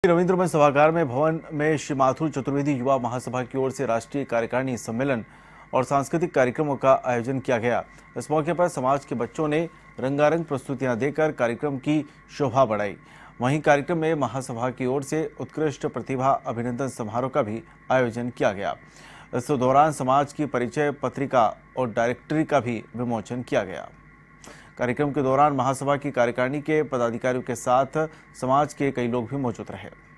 रविंद्र मंच सभागार में भवन में श्री माथुर चतुर्वेदी युवा महासभा की ओर से राष्ट्रीय कार्यकारिणी सम्मेलन और सांस्कृतिक कार्यक्रमों का आयोजन किया गया। इस मौके पर समाज के बच्चों ने रंगारंग प्रस्तुतियां देकर कार्यक्रम की शोभा बढ़ाई। वहीं कार्यक्रम में महासभा की ओर से उत्कृष्ट प्रतिभा अभिनंदन समारोह का भी आयोजन किया गया। इस दौरान समाज की परिचय पत्रिका और डायरेक्टरी का भी विमोचन किया गया। कार्यक्रम के दौरान महासभा की कार्यकारिणी के पदाधिकारियों के साथ समाज के कई लोग भी मौजूद रहे।